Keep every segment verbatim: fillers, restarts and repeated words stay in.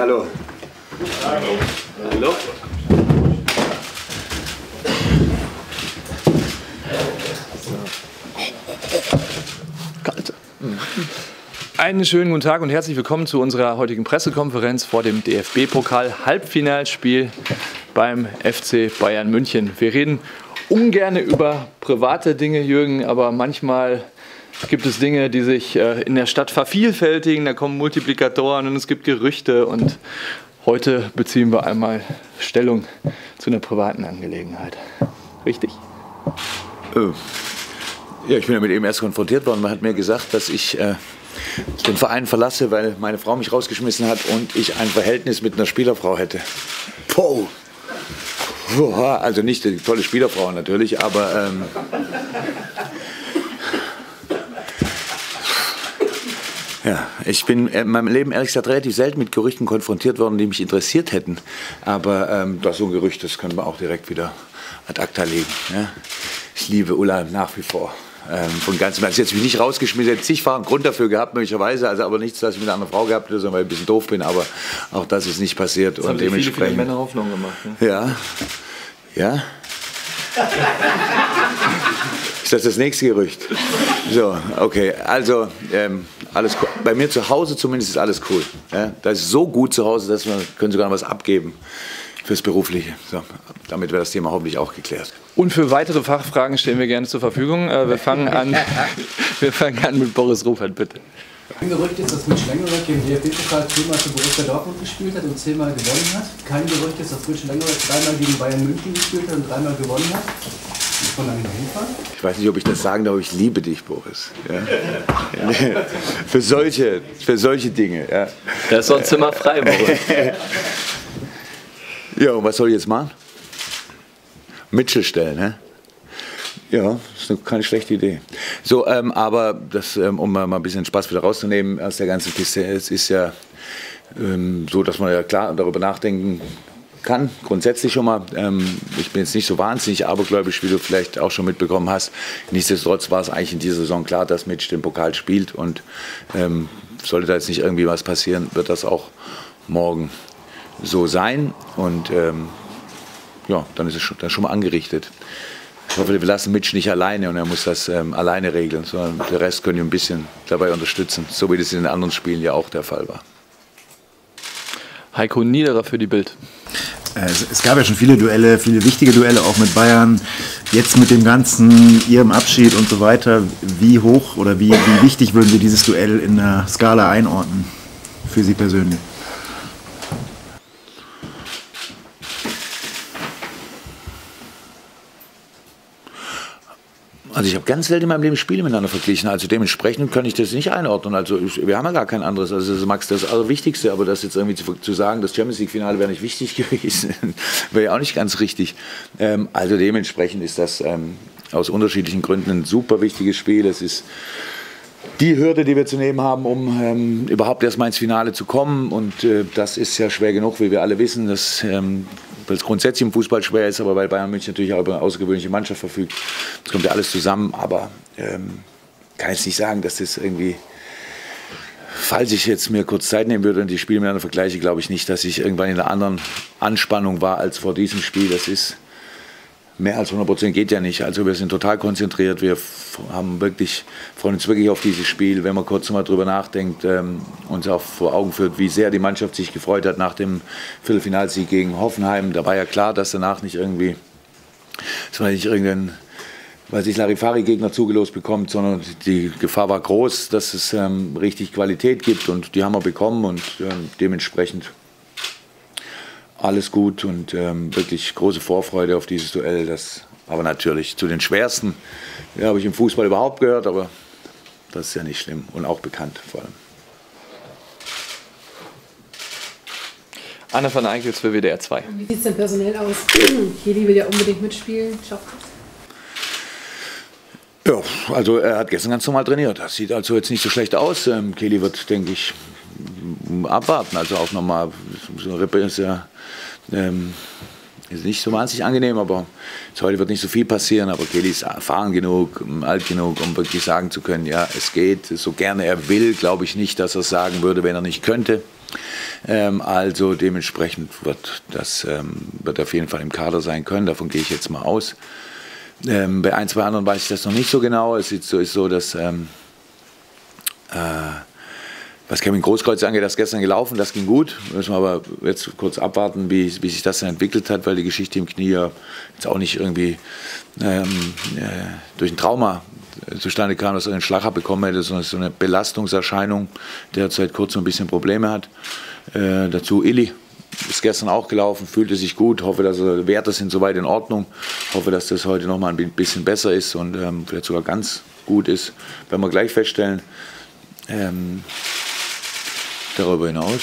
hallo. Hallo. Hallo. Kalt. Einen schönen guten Tag und herzlich willkommen zu unserer heutigen Pressekonferenz vor dem D F B-Pokal-Halbfinalspiel beim F C Bayern München. Wir reden ungern über private Dinge, Jürgen, aber manchmal gibt es Dinge, die sich in der Stadt vervielfältigen. Da kommen Multiplikatoren und es gibt Gerüchte und heute beziehen wir einmal Stellung zu einer privaten Angelegenheit. Richtig? Äh, ja, ich bin damit eben erst konfrontiert worden. Man hat mir gesagt, dass ich äh, den Verein verlasse, weil meine Frau mich rausgeschmissen hat und ich ein Verhältnis mit einer Spielerfrau hätte. Poh. Also nicht die tolle Spielerfrau natürlich, aber ähm, ja, ich bin in meinem Leben ehrlich gesagt relativ selten mit Gerüchten konfrontiert worden, die mich interessiert hätten. Aber ähm, das so ein Gerücht, das können wir auch direkt wieder ad acta legen. Ja? Ich liebe Ulla nach wie vor. Ähm, von ganzem Herzen. Jetzt mich nicht rausgeschmissen, jetzt zigfachen Grund dafür gehabt, möglicherweise. Also aber nichts, dass ich mit einer anderen Frau gehabt habe, sondern weil ich ein bisschen doof bin. Aber auch das ist nicht passiert. Das und haben viele, dementsprechend. viele Männer Hoffnung gemacht. Ne? Ja. Ja. Ist das das nächste Gerücht? So, okay. Also, ähm, alles cool. Bei mir zu Hause zumindest ist alles cool. Ja? Das ist so gut zu Hause, dass wir können sogar noch was abgeben fürs Berufliche. So, damit wäre das Thema hoffentlich auch geklärt. Und für weitere Fachfragen stehen wir gerne zur Verfügung. Äh, wir, fangen an, wir fangen an mit Boris Ruffert, bitte. Ein Gerücht ist, dass Mitch Lengerek im D F B-Pokal zehnmal für Borussia Dortmund gespielt hat und zehnmal gewonnen hat. Kein Gerücht ist, dass Mitch Lengerek dreimal gegen Bayern München gespielt hat und dreimal gewonnen hat. Muss man dann hinfahren? Ich weiß nicht, ob ich das sagen darf, aber ich liebe dich, Boris. Ja. für, solche, für solche Dinge. Ja. Da ist sonst immer frei, Boris. Ja, und was soll ich jetzt machen? Mitchell stellen, hä? Ja, das ist keine schlechte Idee. So, ähm, aber das, ähm, um mal ein bisschen Spaß wieder rauszunehmen aus der ganzen Kiste, es ist ja ähm, so, dass man ja klar darüber nachdenken kann, grundsätzlich schon mal. Ähm, ich bin jetzt nicht so wahnsinnig abergläubisch, wie du vielleicht auch schon mitbekommen hast. Nichtsdestotrotz war es eigentlich in dieser Saison klar, dass Mitch den Pokal spielt und ähm, sollte da jetzt nicht irgendwie was passieren, wird das auch morgen so sein und ähm, ja, dann ist es schon, dann schon mal angerichtet. Ich hoffe, wir lassen Mitch nicht alleine und er muss das ähm, alleine regeln, sondern der Rest können ihn ein bisschen dabei unterstützen, so wie das in den anderen Spielen ja auch der Fall war. Heiko Niederer für die Bild. Es, es gab ja schon viele Duelle, viele wichtige Duelle, auch mit Bayern. Jetzt mit dem ganzen, ihrem Abschied und so weiter, wie hoch oder wie, wie wichtig würden Sie dieses Duell in der Skala einordnen für Sie persönlich? Also ich habe ganz selten in meinem Leben Spiele miteinander verglichen, also dementsprechend kann ich das nicht einordnen. Also ich, wir haben ja gar kein anderes, also das ist Max das Allerwichtigste, aber das jetzt irgendwie zu, zu sagen, das Champions League Finale wäre nicht wichtig gewesen, wäre ja auch nicht ganz richtig. Ähm, also dementsprechend ist das ähm, aus unterschiedlichen Gründen ein super wichtiges Spiel. Es ist die Hürde, die wir zu nehmen haben, um ähm, überhaupt erstmal ins Finale zu kommen und äh, das ist ja schwer genug, wie wir alle wissen, dass ähm, weil es grundsätzlich im Fußball schwer ist, aber weil Bayern München natürlich auch über eine außergewöhnliche Mannschaft verfügt. Das kommt ja alles zusammen, aber ähm, kann jetzt nicht sagen, dass das irgendwie, falls ich jetzt mir kurz Zeit nehmen würde und die Spiele miteinander vergleiche, glaube ich nicht, dass ich irgendwann in einer anderen Anspannung war als vor diesem Spiel. Das ist mehr als hundert Prozent geht ja nicht. Also wir sind total konzentriert, wir haben wirklich, freuen uns wirklich auf dieses Spiel. Wenn man kurz mal drüber nachdenkt, ähm, uns auch vor Augen führt, wie sehr die Mannschaft sich gefreut hat nach dem Viertelfinalsieg gegen Hoffenheim. Da war ja klar, dass danach nicht irgendwie, dass man nicht irgendeinen, weil sich Larifari-Gegner zugelost bekommt, sondern die Gefahr war groß, dass es ähm, richtig Qualität gibt und die haben wir bekommen und ähm, dementsprechend alles gut und ähm, wirklich große Vorfreude auf dieses Duell. Das, aber natürlich zu den schwersten, ja, habe ich im Fußball überhaupt gehört, aber das ist ja nicht schlimm und auch bekannt vor allem. Anna van Eickels für W D R zwei. Wie sieht es denn personell aus? Kelly will ja unbedingt mitspielen. Schafft das? Ja, also er hat gestern ganz normal trainiert. Das sieht also jetzt nicht so schlecht aus. Ähm, Kelly wird, denke ich, abwarten. Also auch nochmal, so eine Rippe ist ja ähm, ist nicht so wahnsinnig angenehm, aber heute wird nicht so viel passieren. Aber Kelly ist erfahren genug, alt genug, um wirklich sagen zu können, ja, es geht. So gerne er will, glaube ich nicht, dass er es sagen würde, wenn er nicht könnte. Ähm, also dementsprechend wird das ähm, wird auf jeden Fall im Kader sein können, davon gehe ich jetzt mal aus. Ähm, bei ein, zwei anderen weiß ich das noch nicht so genau. Es ist so, ist so dass ähm, äh, was Kevin Großkreuz angeht, das ist gestern gelaufen, das ging gut. Müssen wir aber jetzt kurz abwarten, wie, wie sich das dann entwickelt hat, weil die Geschichte im Knie ja jetzt auch nicht irgendwie ähm, äh, durch ein Trauma zustande kam, dass er einen Schlag abbekommen hätte, sondern so eine Belastungserscheinung, der seit kurzem ein bisschen Probleme hat. Äh, dazu Illy. Ist gestern auch gelaufen, fühlte sich gut, hoffe, dass er Werte sind soweit in Ordnung, hoffe, dass das heute noch mal ein bisschen besser ist und ähm, vielleicht sogar ganz gut ist, werden wir gleich feststellen. Ähm, darüber hinaus.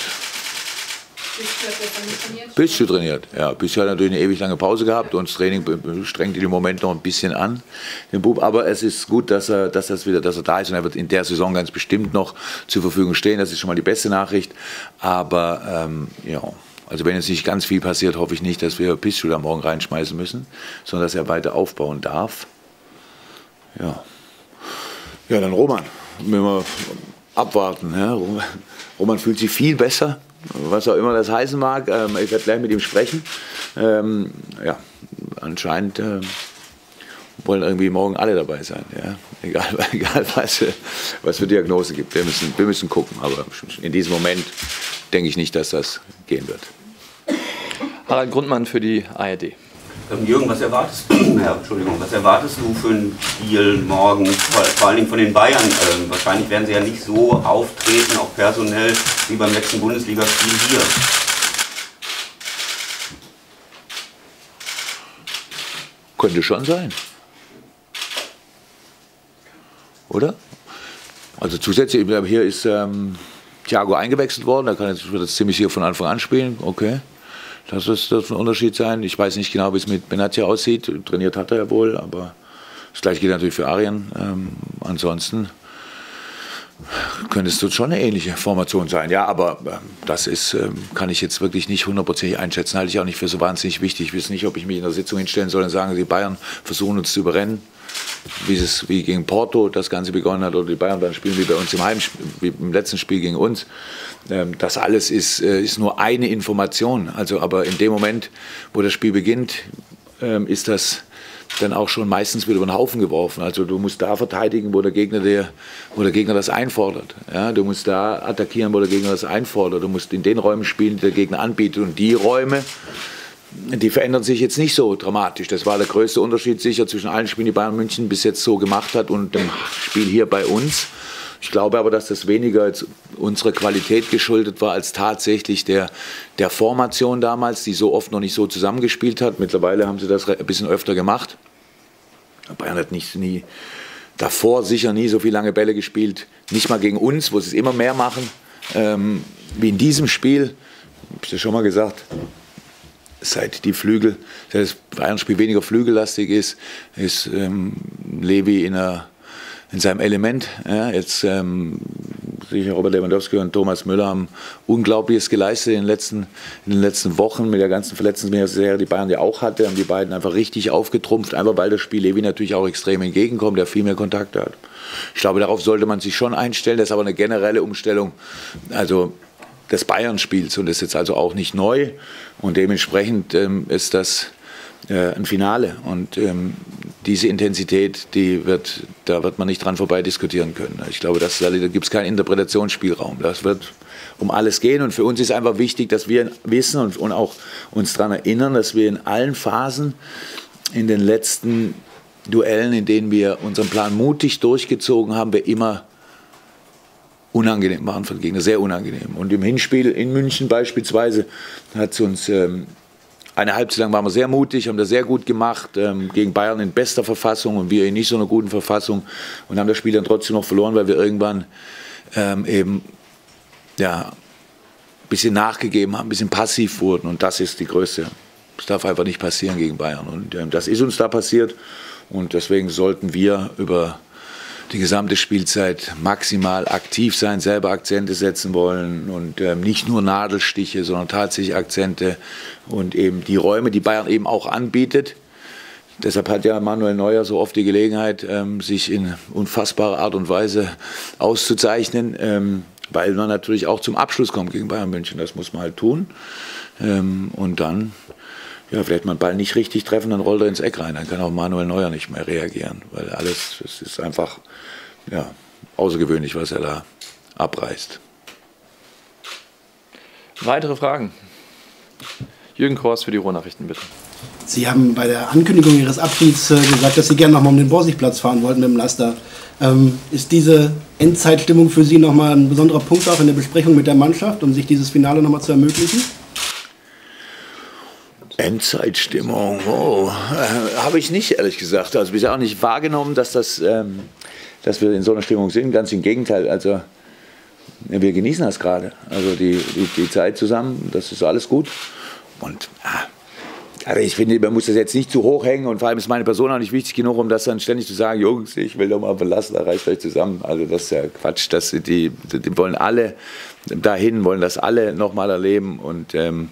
Bist du trainiert? Ja, bisher natürlich eine ewig lange Pause gehabt und das Training strengt ihn im Moment noch ein bisschen an, den Bub. Aber es ist gut, dass er, dass das wieder, dass er da ist und er wird in der Saison ganz bestimmt noch zur Verfügung stehen. Das ist schon mal die beste Nachricht. Aber ähm, ja, also wenn jetzt nicht ganz viel passiert, hoffe ich nicht, dass wir Piszczek da morgen reinschmeißen müssen, sondern dass er weiter aufbauen darf. Ja, ja, dann Roman, müssen wir abwarten. Ja? Roman fühlt sich viel besser, was auch immer das heißen mag. Ähm, ich werde gleich mit ihm sprechen. Ähm, ja, anscheinend äh, wollen irgendwie morgen alle dabei sein. Ja? Egal, egal was, was für Diagnose gibt. Wir müssen, wir müssen gucken. Aber in diesem Moment denke ich nicht, dass das gehen wird. Harald Grundmann für die A R D. Ähm, Jürgen, was erwartest du, ja, Entschuldigung, was erwartest du für ein Spiel morgen, vor, vor allen Dingen von den Bayern? Ähm, wahrscheinlich werden sie ja nicht so auftreten, auch personell, wie beim letzten Bundesligaspiel hier. Könnte schon sein. Oder? Also zusätzlich, hier ist ähm, Thiago eingewechselt worden, da kann jetzt, wird jetzt ziemlich hier von Anfang an spielen, okay. Das ist, das ist ein Unterschied sein. Ich weiß nicht genau, wie es mit Benatia aussieht. Trainiert hat er ja wohl, aber das gleiche gilt natürlich für Arjen. Ähm, ansonsten könnte es schon eine ähnliche Formation sein. Ja, aber ähm, das ist, ähm, kann ich jetzt wirklich nicht hundertprozentig einschätzen. Halte ich auch nicht für so wahnsinnig wichtig. Ich weiß nicht, ob ich mich in der Sitzung hinstellen soll und sagen, die Bayern versuchen uns zu überrennen. Wie es wie gegen Porto das Ganze begonnen hat oder die Bayern dann spielen wie bei uns im Heimspiel, wie im letzten Spiel gegen uns. Das alles ist, ist nur eine Information. Also, aber in dem Moment, wo das Spiel beginnt, ist das dann auch schon meistens wieder über den Haufen geworfen. Also du musst da verteidigen, wo der Gegner, der, wo der Gegner das einfordert. Ja, du musst da attackieren, wo der Gegner das einfordert. Du musst in den Räumen spielen, die der Gegner anbietet. Und die Räume, die verändern sich jetzt nicht so dramatisch. Das war der größte Unterschied sicher zwischen allen Spielen, die Bayern München bis jetzt so gemacht hat und dem Spiel hier bei uns. Ich glaube aber, dass das weniger als unserer Qualität geschuldet war, als tatsächlich der, der Formation damals, die so oft noch nicht so zusammengespielt hat. Mittlerweile haben sie das ein bisschen öfter gemacht. Bayern hat nicht, nie, davor sicher nie so viele lange Bälle gespielt. Nicht mal gegen uns, wo sie es immer mehr machen, ähm, wie in diesem Spiel. Ich habe es ja schon mal gesagt. Seit die Flügel, seit das Bayern-Spiel weniger flügellastig ist, ist ähm, Levi in, einer, in seinem Element. Ja, jetzt ähm, sicher Robert Lewandowski und Thomas Müller haben Unglaubliches geleistet in den letzten, in den letzten Wochen mit der ganzen Verletzungsserie, die Bayern ja auch hatte, haben die beiden einfach richtig aufgetrumpft, einfach weil das Spiel Levi natürlich auch extrem entgegenkommt, der viel mehr Kontakte hat. Ich glaube, darauf sollte man sich schon einstellen, das ist aber eine generelle Umstellung. Also des Bayern-Spiels und das ist jetzt also auch nicht neu und dementsprechend ähm, ist das äh, ein Finale und ähm, diese Intensität, die wird, da wird man nicht dran vorbei diskutieren können. Ich glaube, dass, da gibt es keinen Interpretationsspielraum. Das wird um alles gehen und für uns ist einfach wichtig, dass wir wissen und, und auch uns daran erinnern, dass wir in allen Phasen in den letzten Duellen, in denen wir unseren Plan mutig durchgezogen haben, wir immer unangenehm waren für den Gegner, sehr unangenehm. Und im Hinspiel in München beispielsweise hat es uns ähm, eine Halbzeit lang waren wir sehr mutig, haben das sehr gut gemacht, ähm, gegen Bayern in bester Verfassung und wir in nicht so einer guten Verfassung und haben das Spiel dann trotzdem noch verloren, weil wir irgendwann ähm, eben ja, ein bisschen nachgegeben haben, ein bisschen passiv wurden und das ist die größte. Das darf einfach nicht passieren gegen Bayern und ähm, das ist uns da passiert und deswegen sollten wir über die gesamte Spielzeit maximal aktiv sein, selber Akzente setzen wollen und ähm, nicht nur Nadelstiche, sondern tatsächlich Akzente und eben die Räume, die Bayern eben auch anbietet. Deshalb hat ja Manuel Neuer so oft die Gelegenheit, ähm, sich in unfassbarer Art und Weise auszuzeichnen, ähm, weil man natürlich auch zum Abschluss kommt gegen Bayern München. Das muss man halt tun. Ähm, und dann, ja, vielleicht mal einen Ball nicht richtig treffen, dann rollt er ins Eck rein. Dann kann auch Manuel Neuer nicht mehr reagieren, weil alles, es ist einfach, ja, außergewöhnlich, was er da abreißt. Weitere Fragen? Jürgen Kors für die Ruhrnachrichten, bitte. Sie haben bei der Ankündigung Ihres Abschieds äh, gesagt, dass Sie gerne nochmal um den Borsigplatz fahren wollten mit dem Laster. Ähm, ist diese Endzeitstimmung für Sie nochmal ein besonderer Punkt auch in der Besprechung mit der Mannschaft, um sich dieses Finale nochmal zu ermöglichen? Endzeitstimmung, oh, äh, habe ich nicht, ehrlich gesagt. Also bisher auch nicht wahrgenommen, dass, das, ähm, dass wir in so einer Stimmung sind. Ganz im Gegenteil, also wir genießen das gerade. Also die, die, die Zeit zusammen, das ist alles gut. Und ah, also ich finde, man muss das jetzt nicht zu hoch hängen und vor allem ist meine Person auch nicht wichtig genug, um das dann ständig zu sagen, Jungs, ich will doch mal verlassen, da reißt euch zusammen. Also das ist ja Quatsch, das, die, die wollen alle dahin, wollen das alle nochmal erleben und ähm,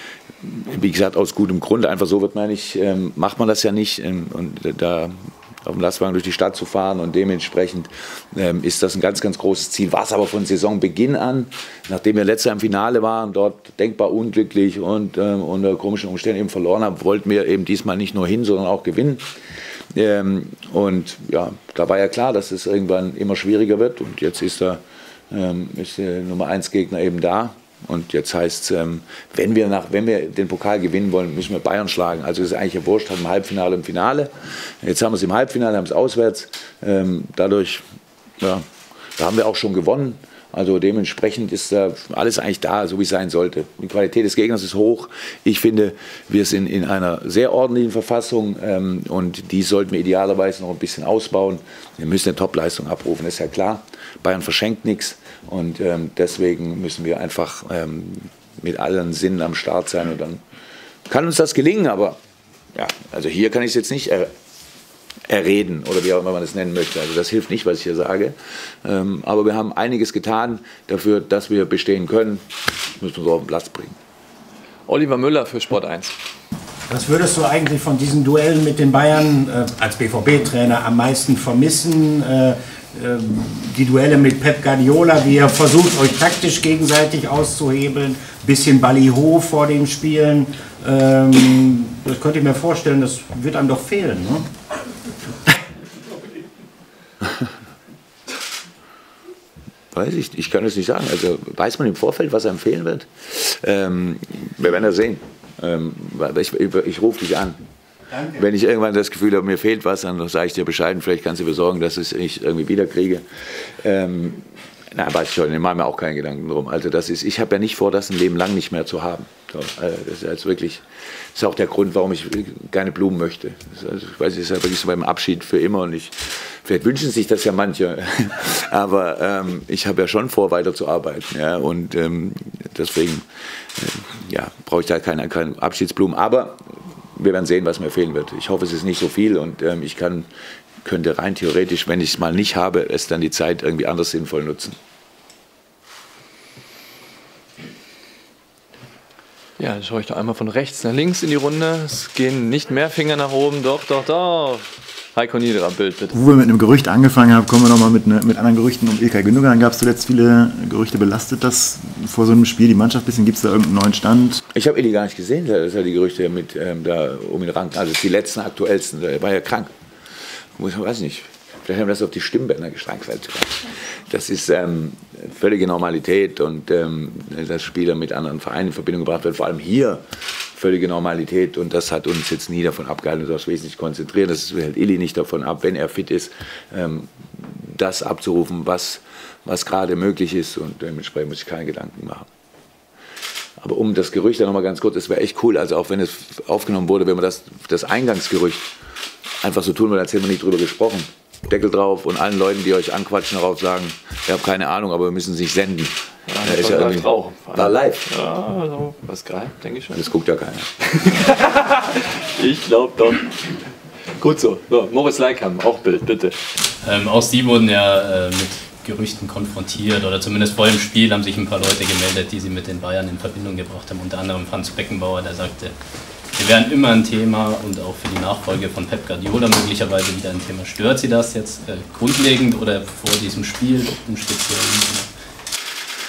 wie gesagt, aus gutem Grund, einfach so wird man nicht, ähm, macht man das ja nicht ähm, und da auf dem Lastwagen durch die Stadt zu fahren und dementsprechend ähm, ist das ein ganz, ganz großes Ziel. War es aber von Saisonbeginn an, nachdem wir letztes Jahr im Finale waren, dort denkbar unglücklich und ähm, unter komischen Umständen eben verloren haben, wollten wir eben diesmal nicht nur hin, sondern auch gewinnen. Ähm, und ja, da war ja klar, dass es irgendwann immer schwieriger wird und jetzt ist der, ähm, ist der Nummer eins Gegner eben da. Und jetzt heißt es, ähm, wenn, wir nach, wenn wir den Pokal gewinnen wollen, müssen wir Bayern schlagen. Also ist eigentlich ja wurscht, haben im Halbfinale und im Finale. Jetzt haben wir es im Halbfinale, haben es auswärts. Ähm, dadurch, ja, da haben wir auch schon gewonnen. Also dementsprechend ist da alles eigentlich da, so wie es sein sollte. Die Qualität des Gegners ist hoch. Ich finde, wir sind in einer sehr ordentlichen Verfassung ähm, und die sollten wir idealerweise noch ein bisschen ausbauen. Wir müssen eine Topleistung abrufen, ist ja klar. Bayern verschenkt nichts und ähm, deswegen müssen wir einfach ähm, mit allen Sinnen am Start sein und dann kann uns das gelingen. Aber ja, also hier kann ich es jetzt nicht er erreden oder wie auch immer man es nennen möchte. Also das hilft nicht, was ich hier sage. Ähm, aber wir haben einiges getan dafür, dass wir bestehen können. Das müssen wir so auf den Platz bringen. Oliver Müller für Sport eins. Was würdest du eigentlich von diesen Duellen mit den Bayern äh, als B V B-Trainer am meisten vermissen? Äh, äh, die Duelle mit Pep Guardiola, wie er versucht, euch taktisch gegenseitig auszuhebeln, bisschen Ballyho vor den Spielen. Ähm, das könnte ich mir vorstellen, das wird einem doch fehlen, ne? Weiß ich, ich kann es nicht sagen. Also weiß man im Vorfeld, was einem fehlen wird? Ähm, wir werden das sehen. Ähm, ich, ich, ich rufe dich an. Danke. Wenn ich irgendwann das Gefühl habe, mir fehlt was, dann sage ich dir Bescheid. Und vielleicht kannst du besorgen, dass ich es irgendwie wiederkriege. Ähm, Nein, weiß ich schon, ich mache mir auch keinen Gedanken drum. Also das ist, ich habe ja nicht vor, das ein Leben lang nicht mehr zu haben. So, also das ist also wirklich, das ist auch der Grund, warum ich keine Blumen möchte. Also ich weiß, es ist ja wirklich so beim Abschied für immer und ich, vielleicht wünschen sich das ja manche, aber ähm, ich habe ja schon vor, weiterzuarbeiten. Ja, und ähm, deswegen äh, ja, brauche ich da keine, keine Abschiedsblumen. Aber wir werden sehen, was mir fehlen wird. Ich hoffe, es ist nicht so viel und ähm, ich kann könnte rein theoretisch, wenn ich es mal nicht habe, es dann die Zeit irgendwie anders sinnvoll nutzen. Ja, dann schaue ich doch einmal von rechts nach links in die Runde. Es gehen nicht mehr Finger nach oben. Doch, doch, doch. Heiko Niederer, Bild bitte. Wo wir mit einem Gerücht angefangen haben, kommen wir nochmal mit, ne, mit anderen Gerüchten um Ilkay Gündogan. Gab es zuletzt viele Gerüchte, belastet das vor so einem Spiel die Mannschaft ein bisschen? Gibt es da irgendeinen neuen Stand? Ich habe Eli gar nicht gesehen, dass er die Gerüchte mit ähm, da um ihn ranken. Also die letzten aktuellsten, er war ja krank. Ich weiß nicht, vielleicht haben wir das auf die Stimmbänder gestrankt. Das ist ähm, völlige Normalität und ähm, dass Spieler mit anderen Vereinen in Verbindung gebracht werden, vor allem hier völlige Normalität und das hat uns jetzt nie davon abgehalten, uns wesentlich konzentrieren. Das hält Eli nicht davon ab, wenn er fit ist, ähm, das abzurufen, was, was gerade möglich ist und dementsprechend muss ich keine Gedanken machen. Aber um das Gerücht dann nochmal ganz kurz, das wäre echt cool, also auch wenn es aufgenommen wurde, wenn man das, das Eingangsgerücht einfach so tun würde, als hätten wir nicht drüber gesprochen. Deckel drauf und allen Leuten, die euch anquatschen, darauf sagen, ich habe keine Ahnung, aber wir müssen es nicht senden. Ja, das ist ja irgendwie drauf. War live. Ja, also, was geil, denke ich schon. Das guckt ja keiner. Ich glaube doch. Gut so. so. Moritz Leikam, auch Bild, bitte. Ähm, auch Sie wurden ja äh, mit Gerüchten konfrontiert oder zumindest vor dem Spiel haben sich ein paar Leute gemeldet, die Sie mit den Bayern in Verbindung gebracht haben. Unter anderem Franz Beckenbauer, der sagte, wir wären immer ein Thema und auch für die Nachfolge von Pep Guardiola möglicherweise wieder ein Thema. Stört Sie das jetzt äh, grundlegend oder vor diesem Spiel im Speziellen?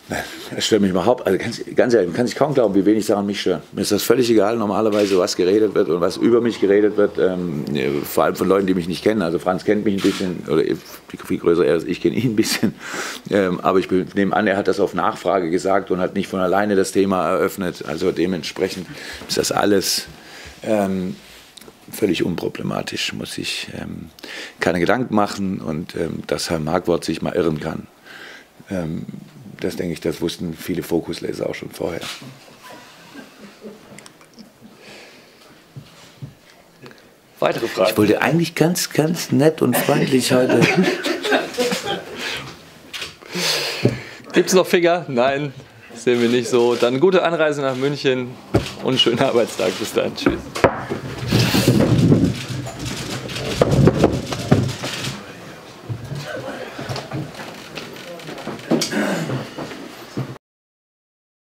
Das stört mich überhaupt, also ganz, ganz ehrlich, man kann sich kaum glauben, wie wenig Sachen mich stören. Mir ist das völlig egal, normalerweise, was geredet wird und was über mich geredet wird, ähm, vor allem von Leuten, die mich nicht kennen. Also Franz kennt mich ein bisschen, oder viel größer er ist, ich kenne ihn ein bisschen. Ähm, aber ich nehme an, er hat das auf Nachfrage gesagt und hat nicht von alleine das Thema eröffnet. Also dementsprechend ist das alles ähm, völlig unproblematisch, muss ich ähm, keine Gedanken machen und ähm, dass Herr Marquardt sich mal irren kann. Ähm, Das denke ich, das wussten viele Fokusleser auch schon vorher. Weitere Fragen? Ich wollte eigentlich ganz, ganz nett und freundlich heute. Gibt es noch Finger? Nein, sehen wir nicht so. Dann gute Anreise nach München und schönen Arbeitstag. Bis dann. Tschüss.